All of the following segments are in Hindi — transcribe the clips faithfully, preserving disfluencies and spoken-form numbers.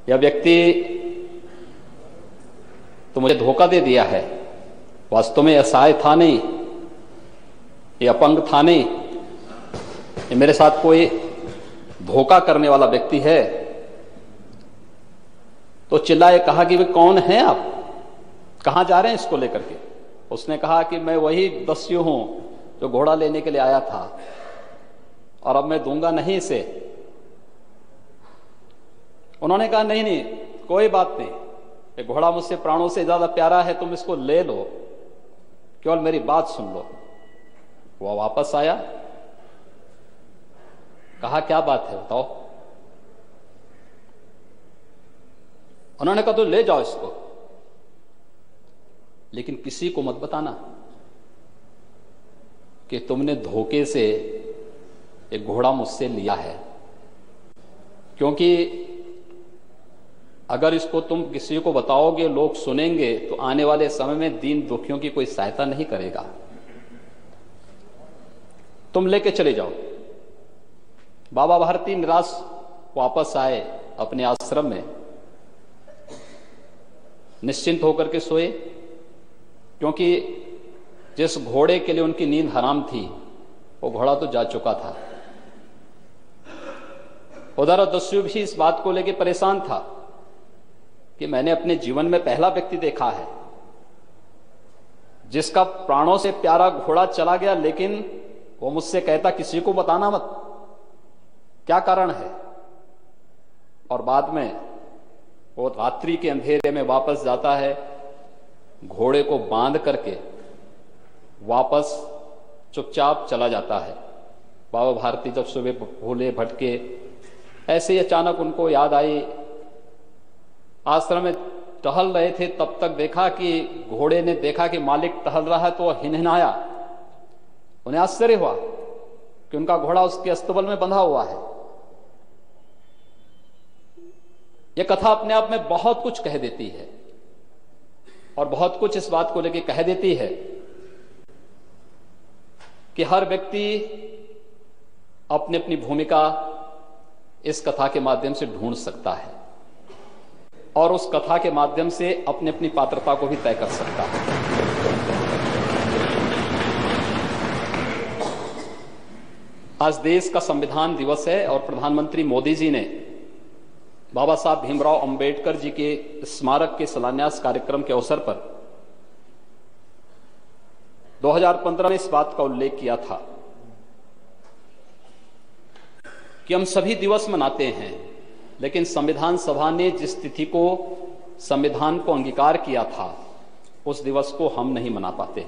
यह व्यक्ति तो मुझे धोखा दे दिया है, वास्तव में असहाय था नहीं, ये अपंग था नहीं, ये मेरे साथ कोई धोखा करने वाला व्यक्ति है। तो चिल्लाए, कहा कि वे कौन हैं आप, कहां जा रहे हैं इसको लेकर के। उसने कहा कि मैं वही दस्यु हूं जो घोड़ा लेने के लिए आया था और अब मैं दूंगा नहीं इसे। उन्होंने कहा नहीं नहीं कोई बात नहीं, ये घोड़ा मुझसे प्राणों से ज्यादा प्यारा है, तुम इसको ले लो, केवल मेरी बात सुन लो। वह वापस आया, कहा क्या बात है बताओ। उन्होंने कहा तो ले जाओ इसको, लेकिन किसी को मत बताना कि तुमने धोखे से एक घोड़ा मुझसे लिया है, क्योंकि अगर इसको तुम किसी को बताओगे, लोग सुनेंगे, तो आने वाले समय में दीन दुखियों की कोई सहायता नहीं करेगा। तुम लेके चले जाओ। बाबा भारती निराश वापस आए अपने आश्रम में, निश्चिंत होकर के सोए, क्योंकि जिस घोड़े के लिए उनकी नींद हराम थी वो घोड़ा तो जा चुका था। उधर दस्यु भी इस बात को लेकर परेशान था कि मैंने अपने जीवन में पहला व्यक्ति देखा है जिसका प्राणों से प्यारा घोड़ा चला गया, लेकिन वो मुझसे कहता किसी को बताना मत, क्या कारण है। और बाद में वो रात्रि के अंधेरे में वापस जाता है, घोड़े को बांध करके वापस चुपचाप चला जाता है। बाबा भारती जब सुबह भूले भटके, ऐसे ही अचानक उनको याद आई, आश्रम में टहल रहे थे, तब तक देखा कि घोड़े ने देखा कि मालिक टहल रहा है, तो हिनहिनाया। उन्हें आश्चर्य हुआ कि उनका घोड़ा उसके अस्तबल में बंधा हुआ है। यह कथा अपने आप में बहुत कुछ कह देती है और बहुत कुछ इस बात को लेकर कह देती है कि हर व्यक्ति अपनी अपनी भूमिका इस कथा के माध्यम से ढूंढ सकता है और उस कथा के माध्यम से अपनी अपनी पात्रता को भी तय कर सकता है। आज देश का संविधान दिवस है और प्रधानमंत्री मोदी जी ने बाबा साहब भीमराव अंबेडकर जी के स्मारक के शिलान्यास कार्यक्रम के अवसर पर दो हज़ार पंद्रह में इस बात का उल्लेख किया था कि हम सभी दिवस मनाते हैं, लेकिन संविधान सभा ने जिस तिथि को संविधान को अंगीकार किया था उस दिवस को हम नहीं मना पाते।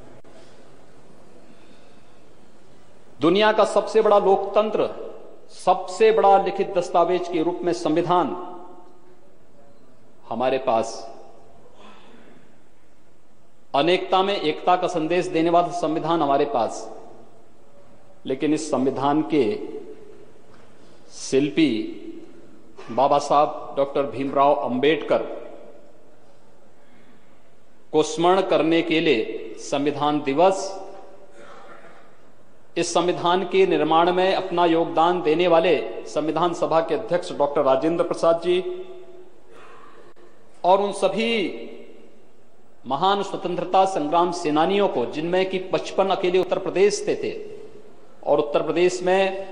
दुनिया का सबसे बड़ा लोकतंत्र, सबसे बड़ा लिखित दस्तावेज के रूप में संविधान हमारे पास, अनेकता में एकता का संदेश देने वाला संविधान हमारे पास, लेकिन इस संविधान के शिल्पी बाबा साहब डॉक्टर भीमराव अंबेडकर को स्मरण करने के लिए संविधान दिवस, इस संविधान के निर्माण में अपना योगदान देने वाले संविधान सभा के अध्यक्ष डॉक्टर राजेंद्र प्रसाद जी और उन सभी महान स्वतंत्रता संग्राम सेनानियों को, जिनमें कि पचपन अकेले उत्तर प्रदेश से थे और उत्तर प्रदेश में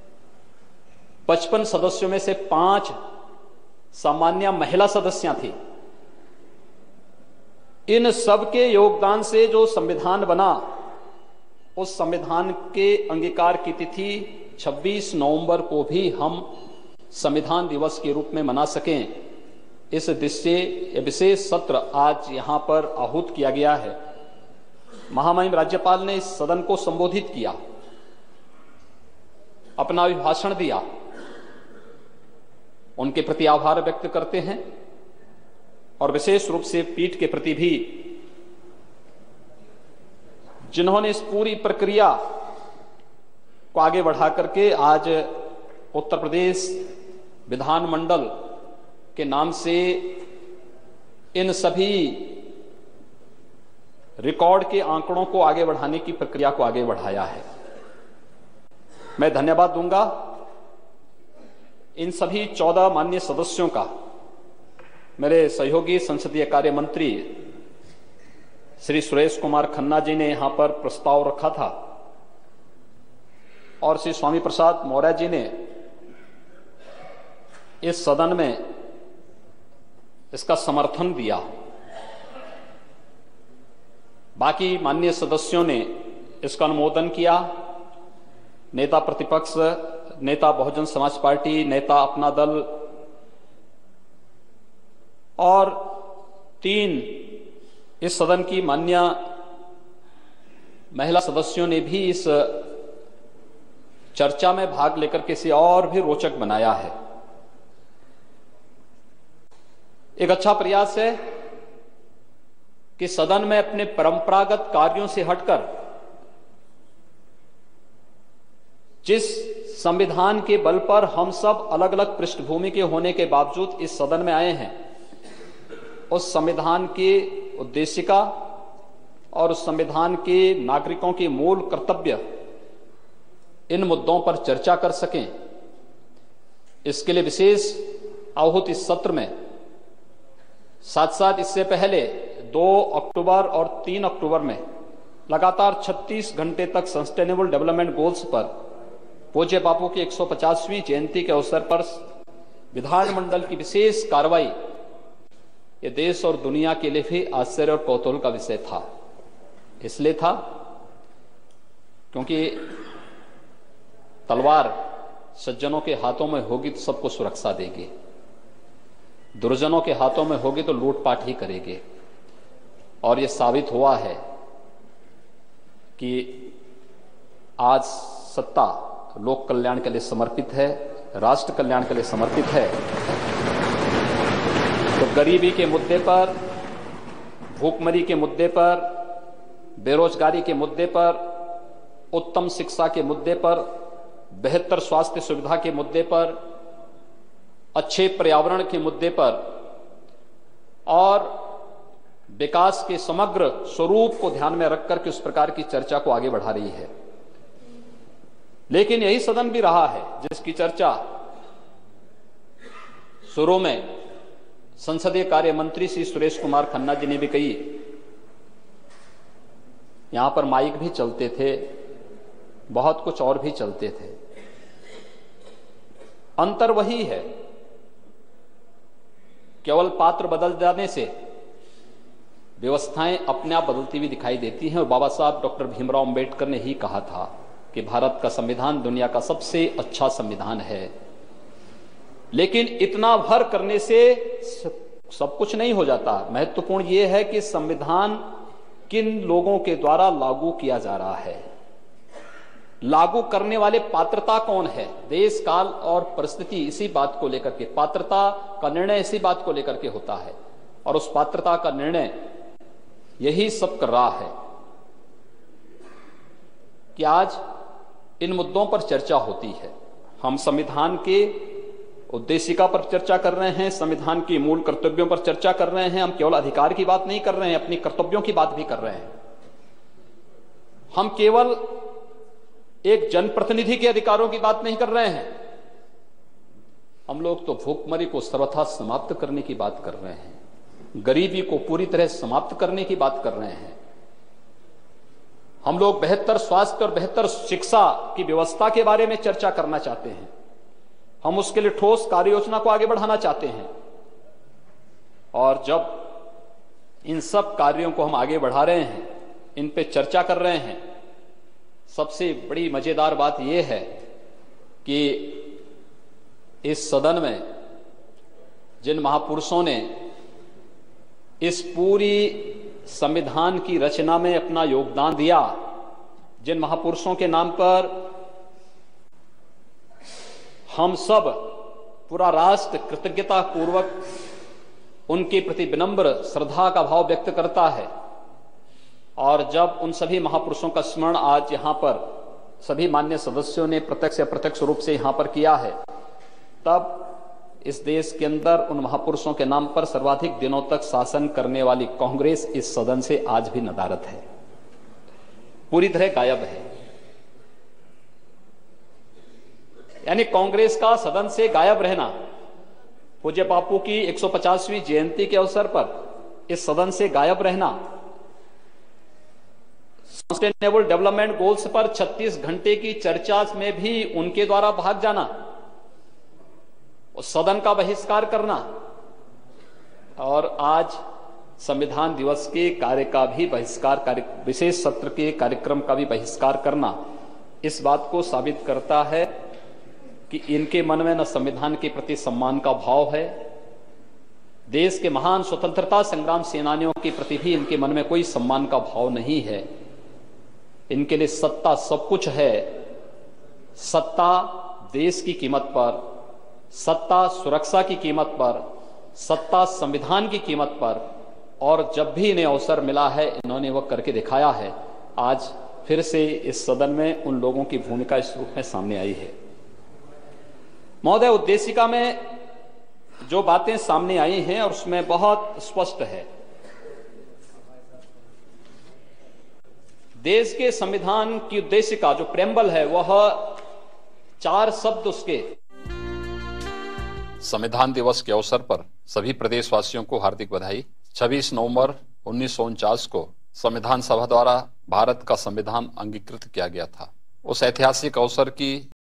पचपन सदस्यों में से पांच सामान्य महिला सदस्या थी। इन सब के योगदान से जो संविधान बना, उस संविधान के अंगीकार की तिथि छब्बीस नवंबर को भी हम संविधान दिवस के रूप में मना सकें, इस दृष्टि विशेष सत्र आज यहां पर आहूत किया गया है। महामहिम राज्यपाल ने इस सदन को संबोधित किया, अपना अभिभाषण दिया, उनके प्रति आभार व्यक्त करते हैं और विशेष रूप से पीठ के प्रति भी, जिन्होंने इस पूरी प्रक्रिया को आगे बढ़ा करके आज उत्तर प्रदेश विधानमंडल के नाम से इन सभी रिकॉर्ड के आंकड़ों को आगे बढ़ाने की प्रक्रिया को आगे बढ़ाया है। मैं धन्यवाद दूंगा इन सभी चौदह माननीय सदस्यों का, मेरे सहयोगी संसदीय कार्य मंत्री श्री सुरेश कुमार खन्ना जी ने यहां पर प्रस्ताव रखा था और श्री स्वामी प्रसाद मौर्य जी ने इस सदन में इसका समर्थन दिया। बाकी माननीय सदस्यों ने इसका अनुमोदन किया। नेता प्रतिपक्ष, नेता बहुजन समाज पार्टी, नेता अपना दल और तीन इस सदन की मान्य महिला सदस्यों ने भी इस चर्चा में भाग लेकर के इसे और भी रोचक बनाया है। एक अच्छा प्रयास है कि सदन में अपने परंपरागत कार्यों से हटकर जिस संविधान के बल पर हम सब अलग अलग पृष्ठभूमि के होने के बावजूद इस सदन में आए हैं, उस संविधान के उद्देशिका और उस संविधान के नागरिकों के मूल कर्तव्य, इन मुद्दों पर चर्चा कर सकें, इसके लिए विशेष आहूत इस सत्र में। साथ साथ इससे पहले दो अक्टूबर और तीन अक्टूबर में लगातार छत्तीस घंटे तक सस्टेनेबल डेवलपमेंट गोल्स पर पूज्य बापू की एक सौ पचासवीं जयंती के अवसर पर विधानमंडल की विशेष कार्रवाई, ये देश और दुनिया के लिए भी आश्चर्य और कौतूहल का विषय था। इसलिए था क्योंकि तलवार सज्जनों के हाथों में होगी तो सबको सुरक्षा देगी, दुर्जनों के हाथों में होगी तो लूटपाट ही करेगी। और यह साबित हुआ है कि आज सत्ता लोक कल्याण के लिए समर्पित है, राष्ट्र कल्याण के लिए समर्पित है। तो गरीबी के मुद्दे पर, भूखमरी के मुद्दे पर, बेरोजगारी के मुद्दे पर, उत्तम शिक्षा के मुद्दे पर, बेहतर स्वास्थ्य सुविधा के मुद्दे पर, अच्छे पर्यावरण के मुद्दे पर और विकास के समग्र स्वरूप को ध्यान में रखकर के उस प्रकार की चर्चा को आगे बढ़ा रही है। लेकिन यही सदन भी रहा है जिसकी चर्चा शुरू में संसदीय कार्य मंत्री श्री सुरेश कुमार खन्ना जी ने भी कही। यहां पर माइक भी चलते थे, बहुत कुछ और भी चलते थे। अंतर वही है, केवल पात्र बदल जाने से व्यवस्थाएं अपने आप बदलती हुई दिखाई देती हैं। और बाबा साहब डॉक्टर भीमराव अंबेडकर ने ही कहा था कि भारत का संविधान दुनिया का सबसे अच्छा संविधान है। लेकिन इतना भर करने से सब कुछ नहीं हो जाता। महत्वपूर्ण यह है कि संविधान किन लोगों के द्वारा लागू किया जा रहा है, लागू करने वाले पात्रता कौन है। देश काल और परिस्थिति इसी बात को लेकर के, पात्रता का निर्णय इसी बात को लेकर के होता है। और उस पात्रता का निर्णय यही सब कर रहा है कि आज इन मुद्दों पर चर्चा होती है। हम संविधान के उद्देशिका पर चर्चा कर रहे हैं, संविधान के मूल कर्तव्यों पर चर्चा कर रहे हैं। हम केवल अधिकार की बात नहीं कर रहे हैं, अपनी कर्तव्यों की बात भी कर रहे हैं। हम केवल एक जनप्रतिनिधि के अधिकारों की बात नहीं कर रहे हैं, हम लोग तो भूखमरी को सर्वथा समाप्त करने की बात कर रहे हैं, गरीबी को पूरी तरह समाप्त करने की बात कर रहे हैं। हम लोग बेहतर स्वास्थ्य और बेहतर शिक्षा की व्यवस्था के बारे में चर्चा करना चाहते हैं। हम उसके लिए ठोस कार्य योजना को आगे बढ़ाना चाहते हैं। और जब इन सब कार्यों को हम आगे बढ़ा रहे हैं, इन पे चर्चा कर रहे हैं, सबसे बड़ी मजेदार बात यह है कि इस सदन में जिन महापुरुषों ने इस पूरी संविधान की रचना में अपना योगदान दिया, जिन महापुरुषों के नाम पर हम सब पूरा राष्ट्र कृतज्ञता पूर्वक उनके प्रति विनम्र श्रद्धा का भाव व्यक्त करता है। और जब उन सभी महापुरुषों का स्मरण आज यहां पर सभी मान्य सदस्यों ने प्रत्यक्ष या प्रत्यक्ष रूप से यहां पर किया है, तब इस देश के अंदर उन महापुरुषों के नाम पर सर्वाधिक दिनों तक शासन करने वाली कांग्रेस इस सदन से आज भी नदारद है, पूरी तरह गायब है। यानी कांग्रेस का सदन से गायब रहना पूज्य बापू की एक सौ पचासवीं जयंती के अवसर पर इस सदन से गायब रहना, सस्टेनेबल डेवलपमेंट गोल्स पर छत्तीस घंटे की चर्चा में भी उनके द्वारा भाग जाना और सदन का बहिष्कार करना और आज संविधान दिवस के कार्य का भी बहिष्कार, कार्य विशेष सत्र के कार्यक्रम का भी बहिष्कार करना, इस बात को साबित करता है कि इनके मन में न संविधान के प्रति सम्मान का भाव है, देश के महान स्वतंत्रता संग्राम सेनानियों के प्रति भी इनके मन में कोई सम्मान का भाव नहीं है। इनके लिए सत्ता सब कुछ है, सत्ता देश की कीमत पर, सत्ता सुरक्षा की कीमत पर, सत्ता संविधान की कीमत पर, और जब भी इन्हें अवसर मिला है इन्होंने वह करके दिखाया है। आज फिर से इस सदन में उन लोगों की भूमिका इस रूप में सामने आई है। महोदय, उद्देशिका में जो बातें सामने आई हैं और उसमें बहुत स्पष्ट है, देश के संविधान की उद्देशिका जो प्रेम्बल है वह चार शब्द उसके। संविधान दिवस के अवसर पर सभी प्रदेशवासियों को हार्दिक बधाई। छब्बीस नवंबर उन्नीस सौ उनचास को संविधान सभा द्वारा भारत का संविधान अंगीकृत किया गया था। उस ऐतिहासिक अवसर की